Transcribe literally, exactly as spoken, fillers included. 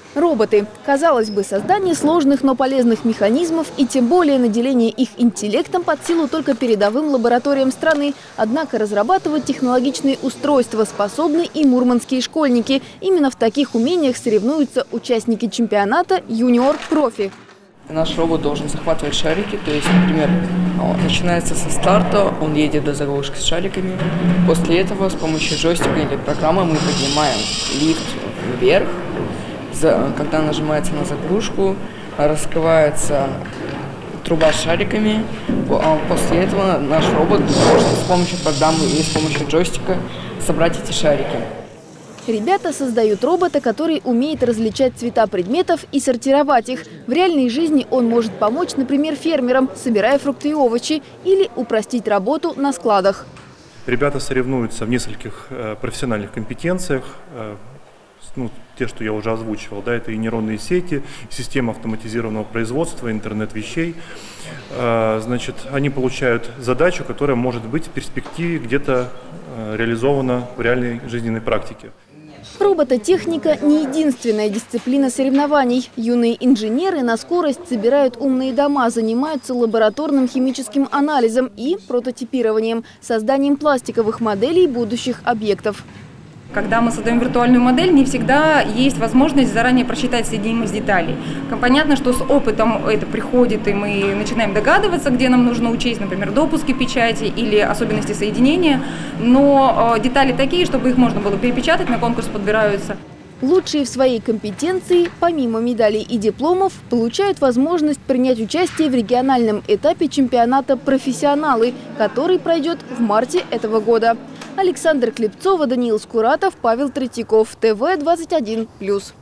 Роботы. Казалось бы, создание сложных, но полезных механизмов и тем более наделение их интеллектом под силу только передовым лабораториям страны. Однако разрабатывать технологичные устройства способны и мурманские школьники. Именно в таких умениях соревнуются участники чемпионата «Юниор-профи». Наш робот должен захватывать шарики, то есть, например, он начинается со старта, он едет до заглушки с шариками. После этого с помощью джойстика или программы мы поднимаем лифт вверх. Когда нажимается на заглушку, раскрывается труба с шариками. После этого наш робот может с помощью программы или с помощью джойстика собрать эти шарики. Ребята создают робота, который умеет различать цвета предметов и сортировать их. В реальной жизни он может помочь, например, фермерам, собирая фрукты и овощи, или упростить работу на складах. Ребята соревнуются в нескольких э, профессиональных компетенциях. Э, ну, те, что я уже озвучивал, да, это и нейронные сети, и система автоматизированного производства, интернет вещей. Э, значит, они получают задачу, которая может быть в перспективе где-то э, реализована в реальной жизненной практике. Робототехника – не единственная дисциплина соревнований. Юные инженеры на скорость собирают умные дома, занимаются лабораторным химическим анализом и прототипированием, созданием пластиковых моделей будущих объектов. Когда мы создаем виртуальную модель, не всегда есть возможность заранее просчитать соединимость деталей. Понятно, что с опытом это приходит, и мы начинаем догадываться, где нам нужно учесть, например, допуски печати или особенности соединения. Но детали такие, чтобы их можно было перепечатать, на конкурс подбираются. Лучшие в своей компетенции, помимо медалей и дипломов, получают возможность принять участие в региональном этапе чемпионата «Профессионалы», который пройдет в марте этого года. Александра Клепцова, Даниил Скуратов, Павел Третьяков, ТВ двадцать один плюс.